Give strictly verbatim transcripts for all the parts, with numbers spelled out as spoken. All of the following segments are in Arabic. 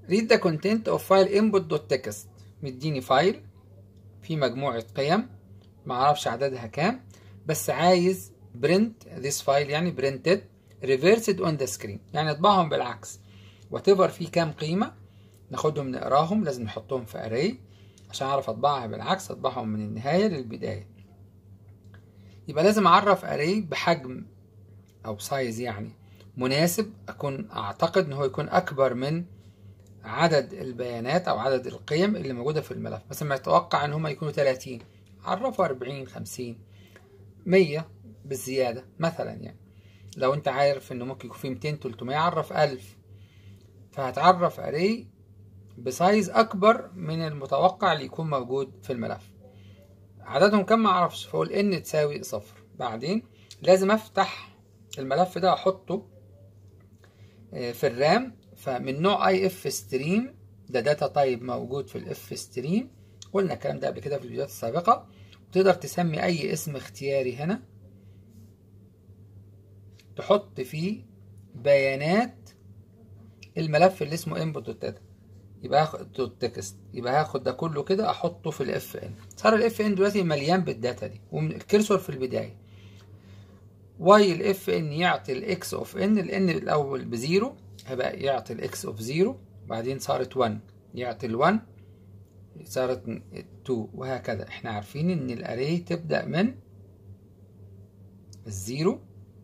read the content of file input.txt. مديني فايل في مجموعة قيم معرفش عددها كام، بس عايز print this file يعني printed reversed on the screen، يعني اطبعهم بالعكس whatever في كام قيمة ناخدهم نقراهم، لازم نحطهم في array عشان اعرف اطبعها بالعكس، اطبعهم من النهاية للبداية. يبقى لازم اعرف array بحجم او سايز يعني مناسب، اكون اعتقد ان هو يكون اكبر من عدد البيانات او عدد القيم اللي موجودة في الملف. مثلا اتوقع ان هم يكونوا ثلاثين، عرفوا أربعين خمسين مية بالزيادة مثلا. يعني لو انت عارف انه ممكن يكون في مئتين تلتمية عرف ألف، فهتعرف array بسايز اكبر من المتوقع اللي يكون موجود في الملف. عددهم كم معرفش، فاقول ان تساوي صفر. بعدين لازم افتح الملف ده احطه في الرام، فمن نوع اي اف ستريم، ده داتا تايب موجود في الاف ستريم، قلنا الكلام ده قبل كده في الفيديوهات السابقة. وتقدر تسمي اي اسم اختياري هنا تحط فيه بيانات الملف اللي اسمه input.data، يبقى هاخد تكست، يبقى هاخد ده كله كده احطه في الاف ان. صار الاف ان دلوقتي مليان بالداتا دي، والكرسور في البدايه. واي الاف ان يعطي الاكس اوف ان، الان الاول بزيرو هيبقى يعطي الاكس اوف زيرو، بعدين صارت واحد يعطي ال1 صارت اتنين، وهكذا. احنا عارفين ان الاري تبدا من الزيرو،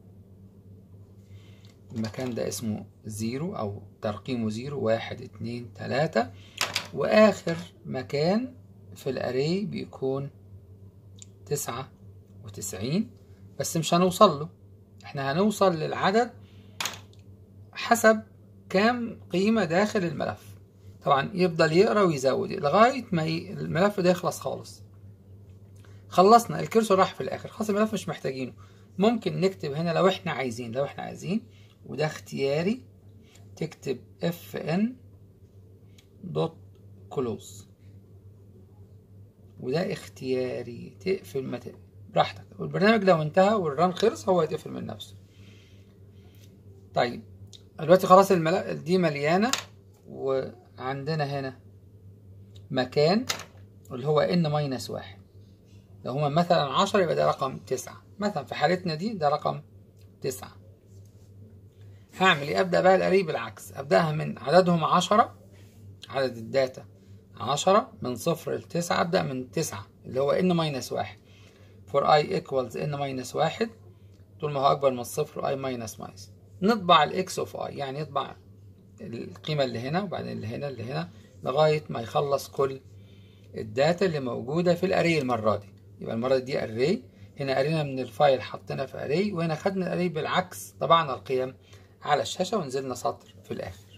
المكان ده اسمه زيرو او ترقيمه زيرو، واحد اتنين تلاتة، واخر مكان في الاري بيكون تسعة وتسعين، بس مش هنوصل له، احنا هنوصل للعدد حسب كام قيمة داخل الملف. طبعا يفضل يقرا ويزود لغاية ما الملف ده يخلص خالص. خلصنا، الكرسور راح في الاخر، خلاص الملف مش محتاجينه. ممكن نكتب هنا لو احنا عايزين، لو احنا عايزين وده اختياري، تكتب اف ان دوت كلوز، وده اختياري تقفل ما تقفل براحتك، والبرنامج لو انتهى والران خلص هو يتقفل من نفسه. طيب دلوقتي خلاص الملف دي مليانة، وعندنا هنا مكان اللي هو ان ماينس واحد. لو هما مثلا عشرة يبقى ده رقم تسعة، مثلا في حالتنا دي ده رقم تسعة. هعمل ايه؟ ابدأ بقى الاري بالعكس، ابدأها من عددهم عشرة، عدد الداتا عشرة، من صفر لتسعة ابدأ من تسعة اللي هو ان ماينس واحد. for i equals n ماينس واحد، طول ما هو اكبر من الصفر i ماينس ماينس، نطبع الاكس اوف i، يعني يطبع القيمة اللي هنا وبعدين اللي هنا اللي هنا لغاية ما يخلص كل الداتا اللي موجودة في الاري المرة دي. يبقى المرة دي اري، هنا قرينا من الفايل حطينا في اري، وهنا خدنا الاري بالعكس، طبعنا القيم على الشاشة ونزلنا سطر في الاخر.